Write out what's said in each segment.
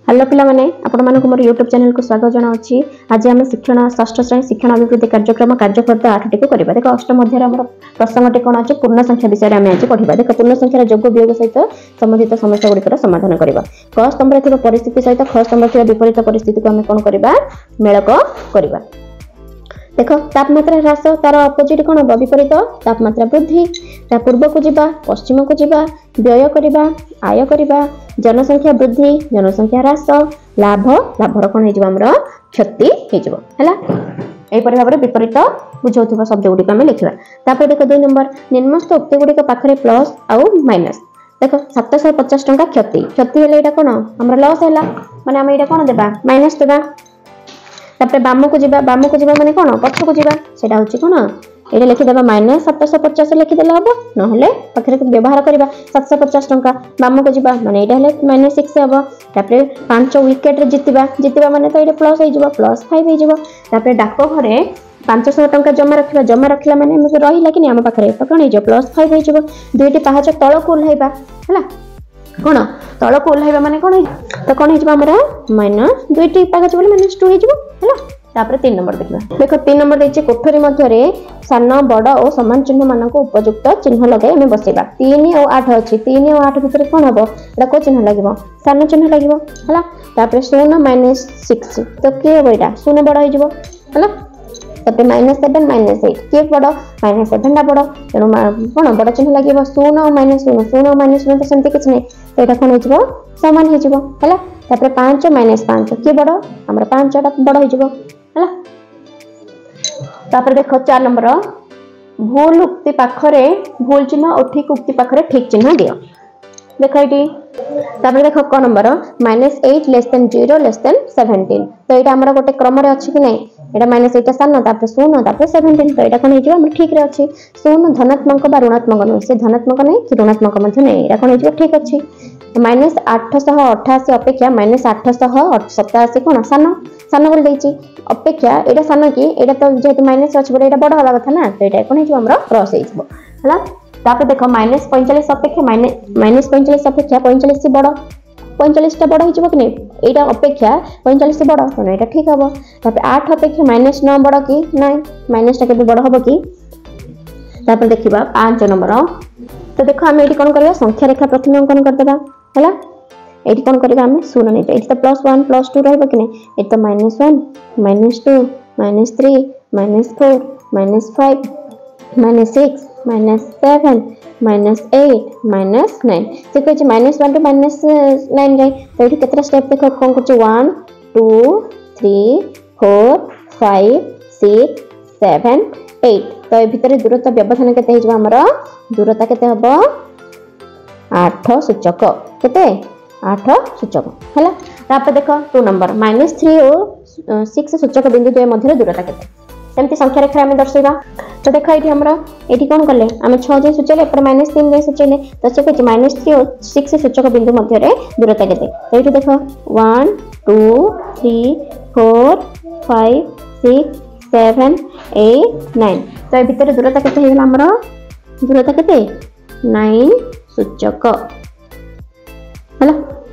Hello पिला माने आपण मानक मोर यूट्यूब चैनल को स्वागत जनाउछि। आज हम शिक्षण षष्ठ श्रेणी शिक्षण अभिवृद्धि कार्यक्रम कार्जयफर्दा 8 टी को करबा। देखो अष्टम मध्य हमर प्रसंगटे कोन अछि पूर्ण संख्या विषय रे हम आज पढिबा। देखो पूर्ण संख्यार जोग वियोग सहित संबंधित समस्या गुड़िकर समाधान करबा। क स्तंभ रे थिबा परिस्थिति सहित ख स्तंभ रे थिबा विपरीत परिस्थिति को हम कोन करबा मेलक करबा। देखो तापमात्रा ह्रास तार अपोजिट कोन हो विपरीत तापमात्रा वृद्धि। ता पूर्व को जिबा पश्चिम को जिबा व्यय करबा आय करबा जनसंख्या वृद्धि जनसंख्या ह्रास लाभ लाभर कोन हे जिबा हमर क्षति हे जिबो हला। एई परि भाबरे विपरीत बुझौथिबा शब्द गुडी हम लिखिबा। तापर देखो 2 नंबर निम्नस्थ उक्ति गुडी के पाखरे प्लस आउ माइनस। देखो 750 टंका क्षति क्षति हेले एटा कोन हमर लॉस हैला माने हम एटा कोन देबा माइनस देबा। तापर बाम को जिबा माने कोन पछ को जिबा सेटा होची कोन एटा लिखि देबा माइनस 750 लिखि देला हबो नहले पाखरे व्यवहार करबा 750 टंका बाम को जिबा माने एटा हेले माइनस 6 हबो। तापर 5 विकेट रे जितिबा माने तो एटा प्लस हे जिबो प्लस 5 हे जिबो। तापर डाको घरे 500 टंका जमा रखिला माने हम रहिला कि नै हम पाखरे तो कोन हे जिवो प्लस 5 हे जिवो। दुईटी पाहाच तळ को उल्हाइबा हला कोन तळ को उल्हाइबा माने कोन तो कोन हे जिवो हमरा माइनस दुईटी पाहाच बोले माइनस 2 हे जिवो हला। तापर 3 नंबर देखिबा। देखो 3 नंबर देछि कोठरी मध्य रे सान बड़ और समान चिन्ह मान को उपयुक्त चिन्ह लगाई हमें बसेबा। 3 और 8 अछि 3 और 8 भितर कोन हबो एटा को चिन्ह लागिबो सान चिन्ह लागिबो हला। तापर 0 माइनस 6 तो के हबो एटा 0 बड़ हे जिवो हला। तापर माइनस 7 माइनस 8 के बड़ माइनस 7 टा बड़ तेनो कोन बड़ चिन्ह लागिबो 0 और माइनस 0 और माइनस 0 तो सेंति किछ नै तो एटा कोन हे जिवो समान हे जिवो हला। तापर 5 माइनस 5 के बड़ हमरा 5 टा बड़ हे जिवो हला। तापर देखो 4 नंबर भूल उक्ति पाखरे भूल चिन्ह और ठीक उक्ति पाखरे ठीक चिन्ह दियो। देखो एटी तापर देखो क number -8 less than 0 less than 17 तो एटा हमरा गोटे क्रम रे अछि कि नै एटा -8 सान तापर 0 तापर 17 तो एटा कोन हे जिवो हम ठीक रे अछि 0 धनात्मक बा ऋणात्मक नै से धनात्मक नै कि ऋणात्मक मध्ये नै एटा कोन हे जिवो ठीक अछि। -888 अपेक्षा -887 कोन सान बोल दैछि अपेक्षा एटा सान कि एटा तो जेहेतु माइनस अछि बोले एटा बड़ होला कथा ना तो एटा कोन हे जिवो हमरा प्लस हे जिवो हला। तापर देखो -45 अपेक्षा -45 अपेक्षा 45 से बड़ 45 टा बड़ हे जिवो कि नै एटा अपेक्षा 45 से बड़ तो एटा ठीक हबो। तापर 8 अपेक्षा -9 बड़ कि नै माइनस टा के बड़ हबो कि। तापर देखिबा 5 नंबर तो देखो हम एटी कोन करबा संख्या रेखा प्रथम अंकन कर देबा हला। एटी कोन करबा हम 0 नै एटी तो +1 +2 रहबो कि नै एटी तो -1 -2 -3 -4 -5 -6 -7 -8 -9 से कहै छै -1 to -9 जाय तो एटी केतरा स्टेप देखो कोन करछ 1 2 3 4 5 6 7 8 तो ए भितर दूरता व्यवधान केते हे जबा हमरा दूरता केते हबो 8 सूचक केते 8 सूचक हला। तापर देखो 2 नंबर -3 और 6 सूचक बिंदु द्वय मध्य दूरता केते सेमति संख्या रेखा हम दर्शाइबा। तो देखो एठी हमरा एठी कोन करले हम 6 जे सूचले पर -3 जे सूचले तो से कहै -3 और 6 सूचक बिंदु मध्य रे दूरता केते तो एठी देखो 1 2 3 4 5 6 7 8 9 तो ए भितर दूरता केते हेला हमरा दूरता केते 9 सूचक हला।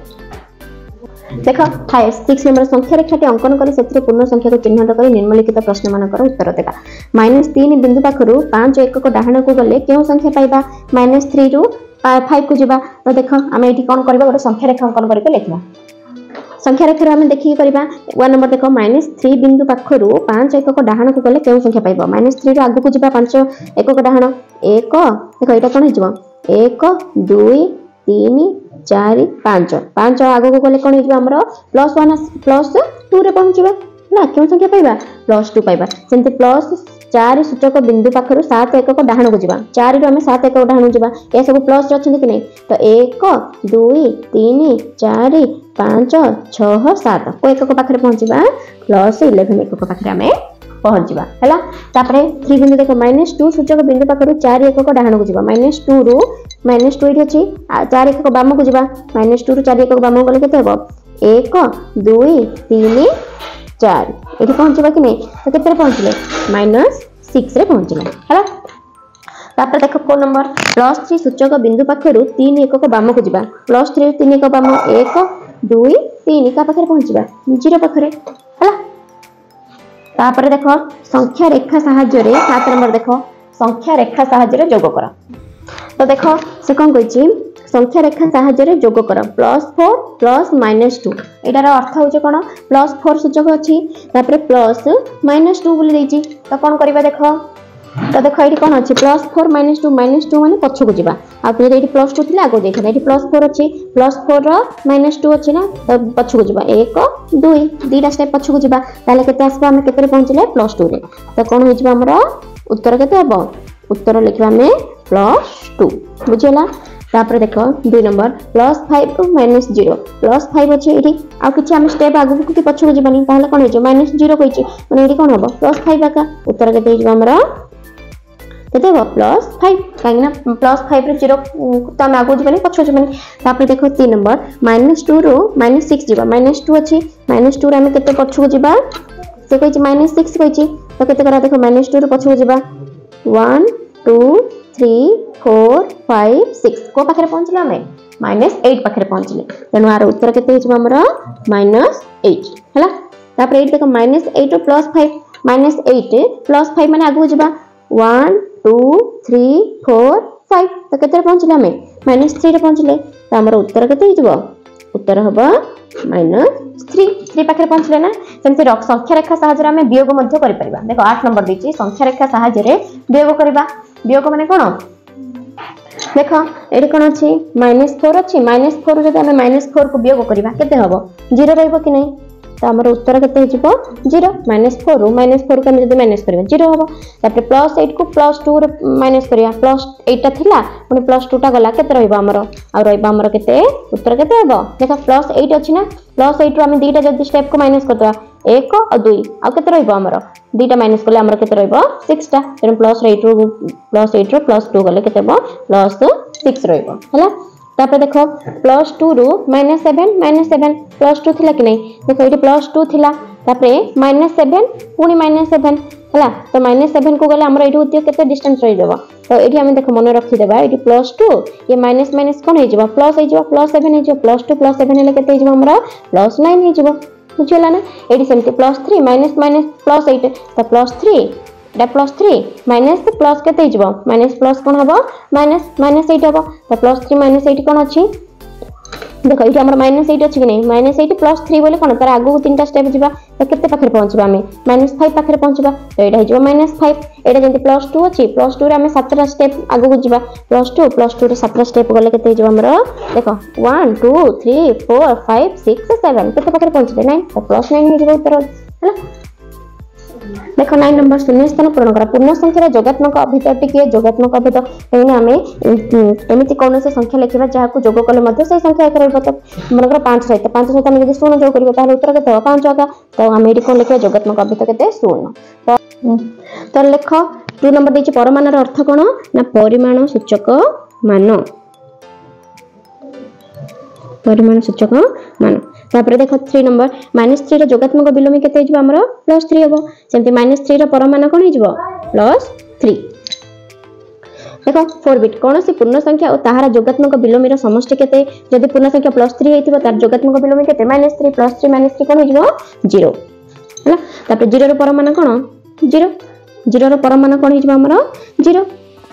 देखो 6 नंबर संख्या रेखाटी अंकन करी सेथिरे पूर्ण संख्या को चिन्हित करी निम्नलिखित प्रश्न मानकर उत्तर देबा। -3 बिंदु पाखरु 5 एकक डाहाण को गले केउ संख्या पाइबा -3 रु 5 को जिबा तो देखो हम एठी कोन करबा गोटे संख्या रेखा अंकन करी के लिखबा। संख्या रेखा हम देखि करबा 1 नंबर देखो -3 बिंदु पाखरु 5 एकक डाहाण को गले केउ संख्या पाइबा -3 रु आगु को जिबा 5 एकक डाहाण 1 देखो एटा कोन हे जिवो 1 2 3 4 5 5 आगु को गले कोन हे जिवो हमरो +1 +2 रे पहुंचीबा ना केउ संख्या पाइबा +2 पाइबा सेंते +4 सूचक बिंदु पाखरु 7 एकक डाहाण को जिबा 4 रु हम 7 एकक डाहाण जिबा ए सब प्लस रे अछन कि नै तो 1 2 3 4 5 6 7 ओ एकक पाखरे पहुंचीबा +11 एकक पाखरे हमें पहुंचीबा हैला। तापरे 3 बिंदु देखो -2 सूचक बिंदु पाखरु 4 एकक डाहाण को जिबा -2 रु -2 इठी अछि 4 एकक बाम को जिबा -2 रु 4 एकक बाम गले केते हबो 1 2 3 4 एठी पहुंचीबा कि नै तो केते पहुंचले -6 रे पहुंचले हैला। तापर देखो को नंबर +3 सूचक बिंदु पाखरु 3 एकक बाम को जिबा +3 3 एकक बाम 1 2 3 का पाखरे पहुंचबा 0 पाखरे हला। तापर देखो संख्या रेखा सहाय्य रे 7 नंबर देखो संख्या रेखा सहाय्य रे जोग कर। तो देखो से कोन कहछि संख्या रेखा सहाय्य रे जोग कर +4 + -2 एटार अर्थ होचे कोन +4 सूचक अछि तापर +-2 बोली देछि। तो कोन करबा देखो तो देखो ये कौन अच्छी +4 -2 -2 माने पछकु जीवा आ फिर ये +2 थिला आगो देखा ये +4 अच्छी +4 -2 अच्छी ना तो पछकु जीवा 1 2 दीटा स्टेप पछकु जीवा ताले केते आसबा हम केते पहुंचले +2 रे। तो कोन होइबा हमरा उत्तर केते हबो उत्तर लिखबा में +2 बुझिला। तापर देखो 2 नंबर +5 -0 +5 अच्छे एठी आ किछ हम स्टेप आगो कि पछकु जीवानी ताले कोन होइजो -0 कहिछि माने एठी कोन हबो +5 आका उत्तर केते होइबा हमरा केते हो +5 काइना +5 रे 0 त हम आगो जबनी पछो जबनी। तापर देखो 3 नंबर -2 रो -6 जीवा -2 अछि -2 रे हम केते पछो जीवा से कहिछि -6 कहिछि तो केते करा देखो -2 रो पछो जीवा 1 2 3 4 5 6 को पाखरे पहुंचला हमें -8 पाखरे पहुंचले तेनु आर उत्तर केते हिजबा हमरा -8 हला। तापर 8 देखो -8 रो +5 -8 +5 माने आगो जीवा 1 2 3 4 5 तो केते पहुंचले हमें -3 रे पहुंचले तो हमर उत्तर केते हिजबो उत्तर हबा -3 पाखरे पहुंचले ना। सेमति संख्या रेखा सहाय्य रे हम वियोग मध्य करि परिबा। देखो 8 नंबर दिछि संख्या रेखा सहाय्य रे वियोग करबा वियोग माने कोन देखो एडी कोन अछि -4 अछि -4 जदि हम -4 को वियोग करबा केते हबो 0 रहइबो कि नै तो हमर उत्तर केते हिजबो 0 -4 रो -4 को हम जदि माइनस करबा 0 हबो। तापर +8 को +2 रे माइनस करिया +8 ता थिला पुनी +2 टा गला केते रहइबो हमर आ रहइबो हमर केते उत्तर केते हबो देखो +8 अछि ना +8 रो हम दीटा जदि स्टेप को माइनस करतवा 1 और 2 आ केते रहइबो हमर दीटा माइनस करले हमर केते रहइबो 6 टा तेन +8 रो +2 गले केते हबो +6 रहइबो हला। तापर देखो +2 रो -7 +2 थिला कि नै देखो ये +2 थिला तापर -7 पुनी -7 हला तो -7 को गले हमर एठी होतियो केते डिस्टेंस रहि जबो तो एठी हम देखो मन रखि देबा एठी +2 ये माइनस माइनस कोन हे जबो प्लस हे जबो +7 हे जबो +2 +7 हेले केते हे जबो हमरा +9 हे जबो बुझिला ना। एठी सेमति +3 माइनस माइनस +8 तो +3 एटा +3 माइनस प्लस केते हिजबो माइनस प्लस कोन हबो -8 हबो तो +3 -8 कोन अछि देखो ये हमर -8 अछि कि नै -8 +3 बोले कोन तार आगु तीनटा स्टेप जिबा तो केते पाखरे पहुंचबा हमें -5 पाखरे पहुंचबा तो एटा हिजबो -5 एटा जंती +2 अछि +2 रे हमें 7टा स्टेप आगु जिबा +2 रे 7टा स्टेप गले केते हिजबो हमर देखो 1 2 3 4 5 6 7 केते पाखरे पहुंचले नै तो +9 हिजबो उत्तर हला। देखो 9 नंबर शून्य स्थान पूर्ण करा पूर्ण संख्या जोगात्मक अभिव्यक्ति किए जोगात्मक अभिव्यक्ति एने हमें एमिति कौन से संख्या लिखिबा जहा को जोग कले मध्ये से संख्या एक रहबो तो मनकर 5 सहित हम यदि शून्य जोग करियो ताले उत्तर केते 5 होगा तो हम एडी कोन लिखिबा जोगात्मक अभिव्यक्ति केते शून्य तो लेख 2 नंबर देछि परमाणुर अर्थ कोन ना परिमाण सूचक मान परिमाण सूचक मान। तापर देखो 3 नंबर -3 रो जोगात्मक बिलोमी केते हिजबो हमरो +3 हबो सेमति -3 रो परमाणु कोन हिजबो +3। देखो 4 बिट कोन से पूर्ण संख्या और ताहारा जोगात्मक बिलोमी रो समष्टि केते जदि पूर्ण संख्या +3 हेतिबो तार जोगात्मक बिलोमी केते -3 +3 -3 कोन हिजबो 0 हला। तापर 0 रो परमाणु कोन 0 रो परमाणु कोन हिजबो हमरो 0।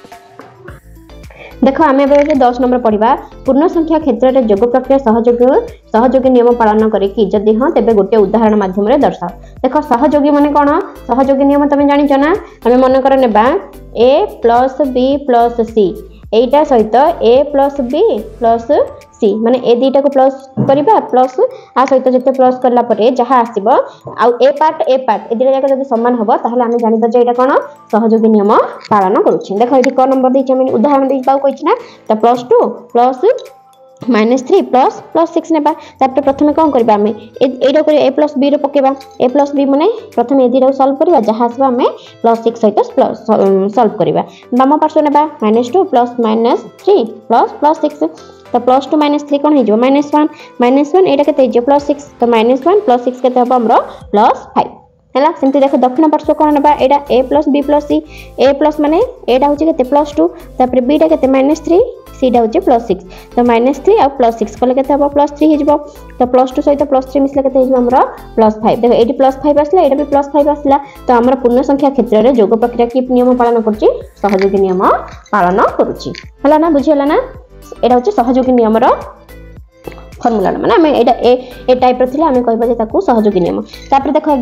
देखो आमे एबे 10 नंबर पढिबा पूर्ण संख्या क्षेत्र रे जोग प्रक्रिया सहयोगी नियम पालन करी कि जदि हां तेबे गोटे उदाहरण माध्यम रे दर्शाओ। देखो सहयोगी माने कोन सहयोगी नियम तमे जानि छ ना हमें मन कर नेबा a + b + c एटा सहित a + b + c माने ए दीटा को प्लस करबा प्लस आ सहित जते प्लस करला परे जहा आसीबो आ ए पार्ट ए दीटा जाक जदि समान हबो ताहले हम जानिबा जे एटा कोन सहयोगी नियम पालन करूछि। देखो एठी क नंबर दै छ हम उदाहरण दै पाउ कहि छ ना त +2 + -3 + 6 नेबा तापर प्रथमे कोन करबा हम एटा कर a + b रे पकेबा a + b माने प्रथमे ए दीटा सॉल्व करबा जहा आसीबा हम +6 सहित सॉल्व करबा बाम पार्श्व नेबा -2 + -3 + +6 तो +2 -3 कोन हे जो -1 एटा केते जो +6 तो -1 + 6 केते हबो हमरो +5 हैला सेमती देखो दक्षिण पार्श्व कोन नबा एडा a + b + c a plus माने एडा होची केते +2 तापर b टा केते -3 c टा होची +6 तो -3 आ +6 कले केते हबो +3 हिजबो तो +2 सहित +3 मिसले केते हिजबो हमरा +5 देखो एडी +5 आसला एडा भी +5 आसला तो हमरा पूर्ण संख्या क्षेत्र रे योग प्रक्रिया की नियम पालन करछि सहयोगी नियम पालन करूछि हला ना बुझियला ना एडा होची सहयोगी नियम रो फॉर्मूला माने हम एडा ए टाइप रो थिला हम कहबा जे ताकू सहयोगी नियम तापर देखो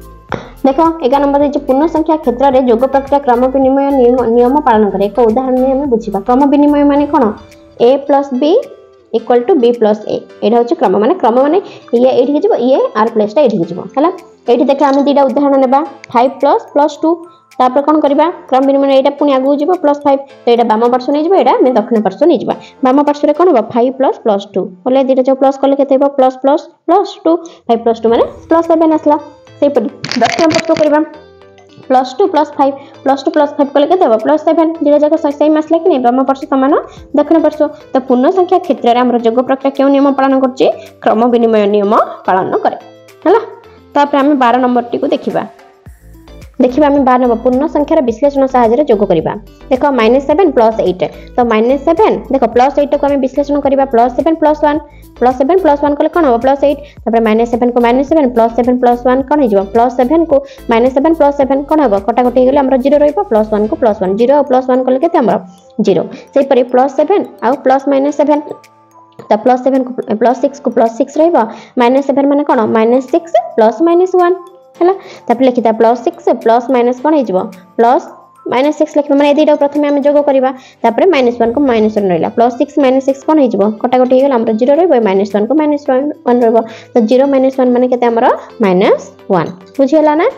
11 नंबर जे पूर्ण संख्या क्षेत्र रे योग प्रक्रिया क्रम विनिमय नियम पालन करे एक उदाहरण में हम बुझिबा क्रम विनिमय माने कोन a + b = b + a एडा होची क्रम माने ये एठी के जबो ये r प्लस टा एठी के जबो हला एठी देखा हम दीटा उदाहरण नेबा 5 + +2 तापर कोन करबा क्रम विनिमय एटा पुनी आगु जबो +5 तो एटा बाम पार्श्व नै जबो एटा मैं दक्षिण पार्श्व नै जबा बाम पार्श्व रे कोन हो 5 + +2 होले दीटा जो प्लस करले केते हो +++2 5 + 2 माने +7 आसला सेही पडी दक्षिण पार्श्व करबा +2 + 5 +2 + 5 कले केते हो +7 दीटा जाक सेम आसला कि नै बाम पार्श्व समान दक्षिण पार्श्व तो पूर्ण संख्या क्षेत्र रे हमर योग प्रक्रिया केउ नियम पालन करछि क्रम विनिमय नियम पालन करे हला तापर हम 12 नंबर टी को देखिबा हम 12 नंबर पूर्ण संख्यार विश्लेषण सहायता जोग करबा देखो -7 + 8 तो -7 देखो +8 को हम विश्लेषण करबा +7 + 1 +7 + 1 कले कोन हो +8 तापर -7 को -7 +7 + 1 कोन हो जबो +7 को -7 + 7 कोन हो कटा कटी गेले हमर 0 रहइबो +1 को +1 0 और +1 कले केते हमर 0 सेही परि +7 आ +-7 तो +7 को +6 को +6 रहइबो -7 माने कोन -6 +-1 हला तापर लिखिता +6 + - कोन हिजबो +-6 लिखबो माने एदिटा प्रथमे हम जोग करबा तापर -1 को -1 रहला +6 - 6 कोन हिजबो कटा कटी गेल हमर 0 रहबो -1 को -1 रहबो तो 0 - 1 माने केते हमर -1 बुझियला ना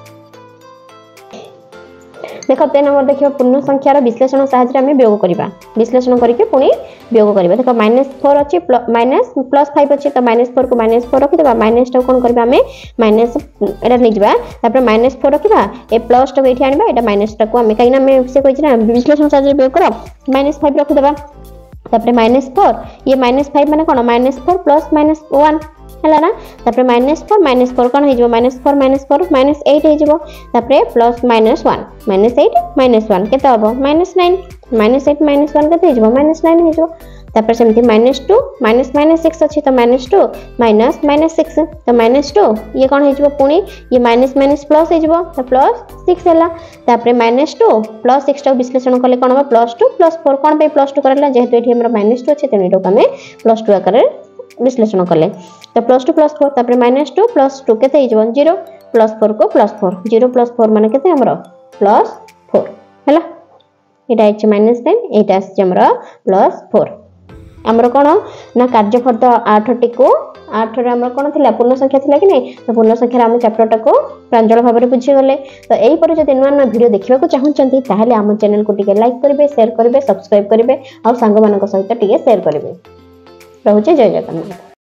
देखो 3 नंबर देखियो पूर्ण संख्यार विश्लेषण सहायता हम वियोग करबा विश्लेषण करके पुनी वियोग करबा देखो -4 अछि +5 अछि तो -4 को -4 रखि देबा माइनस टा कोन करबा हमें माइनस एटा नै जबा तापर -4 रखिबा ए प्लस टा एठी आनिबा एटा माइनस टा को हमें काइना में से कहि ना विश्लेषण सहायता वियोग करो -5 रखि देबा तापर -4 ये -5 माने कोन -4 + -1 हला ना तापर -4 कोन हिजबो -4 -8 हिजबो तापर +-1 -8 -1 केते हबो -9 -8 -1 केते हिजबो -9 हिजबो तापर सेमति -2 -6 अछि तो -2 -6 तो -2 ये कोन हिजबो पुनी ये माइनस प्लस हिजबो तो +6 हला तापर -2 +6 टा विश्लेषण करले कोन हबो +2 +4 कोन पे +2 करला जेहेतु एठी हमरा -2 अछि तेने एटो हमें +2 आकार विश्लेषण करले तो +2 +4 तापर -2 +2 केते हिजबो 0 +4 को +4 0 +4 माने केते हमरो +4 हला एटा अछि -10 एटा अछि हमरो +4 हमरो कोन ना कार्यफर्द 8 टी को 8 रे हमरो कोन थिला पूर्ण संख्या थिला कि नै तो पूर्ण संख्या हम चैप्टर टा को प्रांजल भाबरे बुझि गले तो एही पर जदि नवा वीडियो देखिबा को चाहउचंती ताहाले हम चैनल को टिके लाइक करबे शेयर करबे सब्सक्राइब करबे और संग मानक सहित टिके शेयर करबे रहउचे जय जगन्नाथ।